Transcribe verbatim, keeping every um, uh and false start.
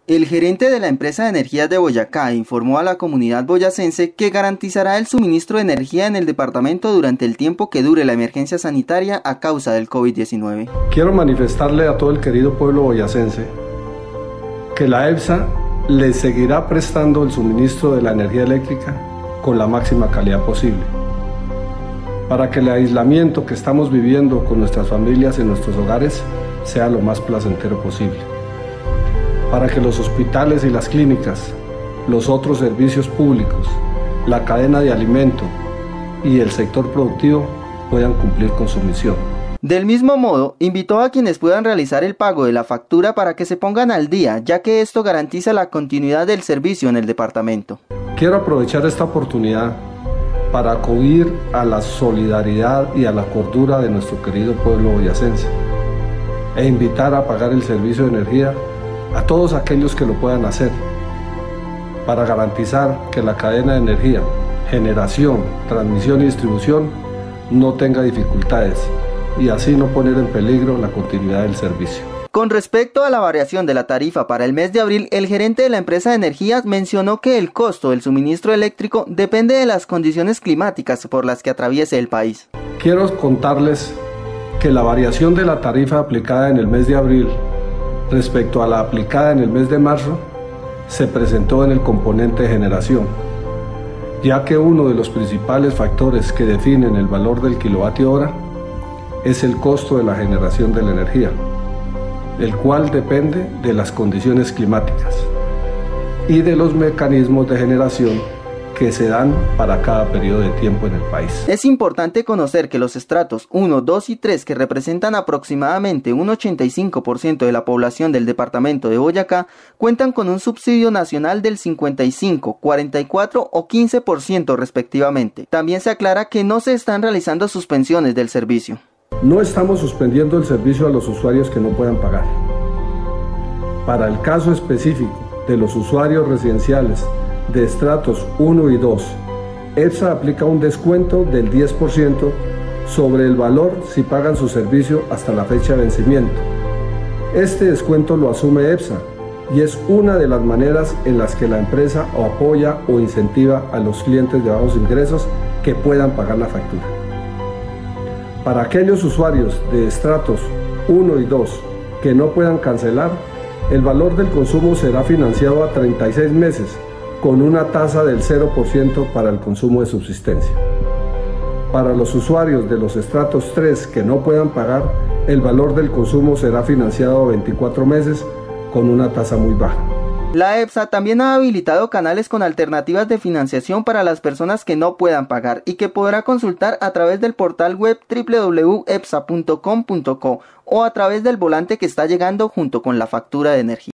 El gerente de la empresa de energías de Boyacá informó a la comunidad boyacense que garantizará el suministro de energía en el departamento durante el tiempo que dure la emergencia sanitaria a causa del COVID diecinueve. Quiero manifestarle a todo el querido pueblo boyacense que la EPSA le seguirá prestando el suministro de la energía eléctrica con la máxima calidad posible, para que el aislamiento que estamos viviendo con nuestras familias en nuestros hogares sea lo más placentero posible, para que los hospitales y las clínicas, los otros servicios públicos, la cadena de alimento y el sector productivo puedan cumplir con su misión. Del mismo modo, invitó a quienes puedan realizar el pago de la factura para que se pongan al día, ya que esto garantiza la continuidad del servicio en el departamento. Quiero aprovechar esta oportunidad para acudir a la solidaridad y a la cordura de nuestro querido pueblo boyacense e invitar a pagar el servicio de energía a todos aquellos que lo puedan hacer, para garantizar que la cadena de energía, generación, transmisión y distribución no tenga dificultades y así no poner en peligro la continuidad del servicio. Con respecto a la variación de la tarifa para el mes de abril, el gerente de la empresa de energías mencionó que el costo del suministro eléctrico depende de las condiciones climáticas por las que atraviese el país. Quiero contarles que la variación de la tarifa aplicada en el mes de abril respecto a la aplicada en el mes de marzo se presentó en el componente de generación, ya que uno de los principales factores que definen el valor del kilovatio hora es el costo de la generación de la energía, el cual depende de las condiciones climáticas y de los mecanismos de generación que se dan para cada periodo de tiempo en el país. Es importante conocer que los estratos uno, dos y tres, que representan aproximadamente un ochenta y cinco por ciento de la población del departamento de Boyacá, cuentan con un subsidio nacional del cincuenta y cinco, cuarenta y cuatro o quince por ciento respectivamente. También se aclara que no se están realizando suspensiones del servicio. No estamos suspendiendo el servicio a los usuarios que no puedan pagar. Para el caso específico de los usuarios residenciales de estratos uno y dos, EPSA aplica un descuento del diez por ciento sobre el valor si pagan su servicio hasta la fecha de vencimiento. Este descuento lo asume EPSA y es una de las maneras en las que la empresa o apoya o incentiva a los clientes de bajos ingresos que puedan pagar la factura. Para aquellos usuarios de estratos uno y dos que no puedan cancelar, el valor del consumo será financiado a treinta y seis meses con una tasa del cero por ciento para el consumo de subsistencia. Para los usuarios de los estratos tres que no puedan pagar, el valor del consumo será financiado a veinticuatro meses con una tasa muy baja. La EPSA también ha habilitado canales con alternativas de financiación para las personas que no puedan pagar y que podrá consultar a través del portal web doble u doble u doble u punto epsa punto com punto co o a través del volante que está llegando junto con la factura de energía.